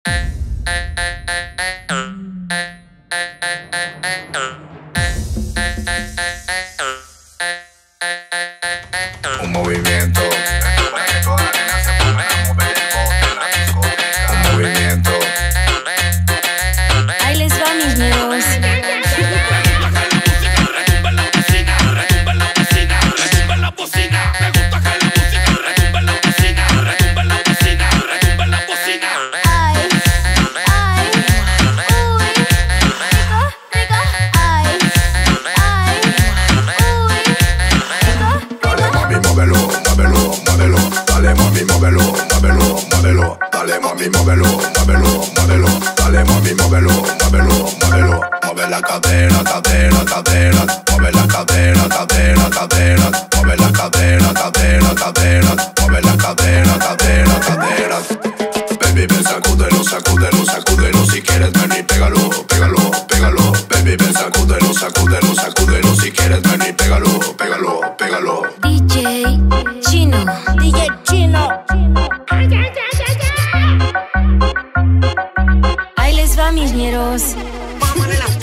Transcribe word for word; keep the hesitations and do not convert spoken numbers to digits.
Un movimiento para que toda la nena se ponga a mover el bote en la discoteca. Un movimiento. Ahí les va, mis ñeros. Dale mami, móvelo, móvelo, móvelo. Dale mami, móvelo, móvelo, móvelo. Dale mami, móvelo, móvelo, móvelo. Mueve la cadera, cadera, cadera. Mueve la cadera, cadera, cadera. Mueve la cadera, cadera, cadera. Mueve la cadera, cadera, cadera. Baby, ven, sacúdelo, sacúdelo, sacúdelo. Si quieres ven y pégalo, pégalo, pégalo. Baby, ven, sacúdelo, sacúdelo, sacúdelo. Si quieres ven y pégalo, pégalo, pégalo. D J Chino, D J Chino. Ahí les va, mis ñeros. Vamos a